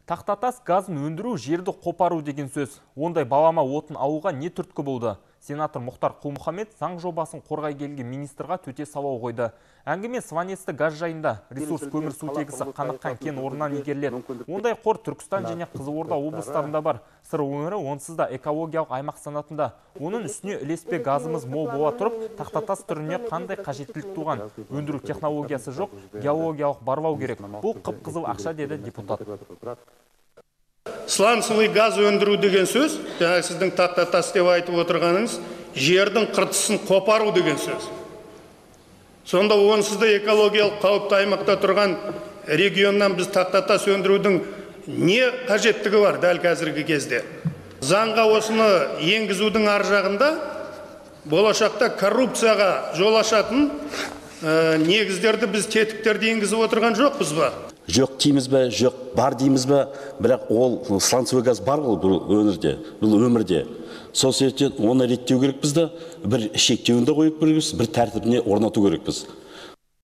Тақтатас газын өндіру жерді қопару деген сөз. Ондай балама отын алуға не түрткі болды? Сенатор Мұхтар Құл-Мұхаммед заң жобасын қорғай келген министрға төте сауал қойды. Әңгіме Сванецті газ жайында. Ресурс көмірсутегісі қаныққан кен орнынан игеріледі. Ондай қор Түркістан және Қызылорда облыстарында бар. Сыр өңірі онсыз да экологиялық аймақ санатында. Оның үстіне ілеспе газымыз мол бола тұрып, тақтатас түріне қандай қажеттілік туған? Өндіру технологиясы жоқ, геологиялық барлау керек. Бұл қып-қызыл ақша, деді депутат. Сланцевый газ өндіру деген сөз, жаңа сіздің тақтатас деп айтып отырғаныңыз, жердің қыртысын қопару деген сөз. Сонда онсыз да экологиялық қауіпті аймақта тұрған регионнан біз тақтатас өндірудің не қажеттігі бар дәл қазіргі кезде? Заңға осыны енгізудің ар жағында болашақта коррупцияға жол ашатын негіздерді біз тетіктерді енгізіп отырған жоқпыз ба? Жоқ дейміз бе, жоқ бар дейміз бе, бірақ ол сланцевый газ бар ғой бұл өмірде. Сол себептен оны реттеу керекпіз да, бір шектеуін де қойып керекпіз, бір тәртібіне орнату керекпіз.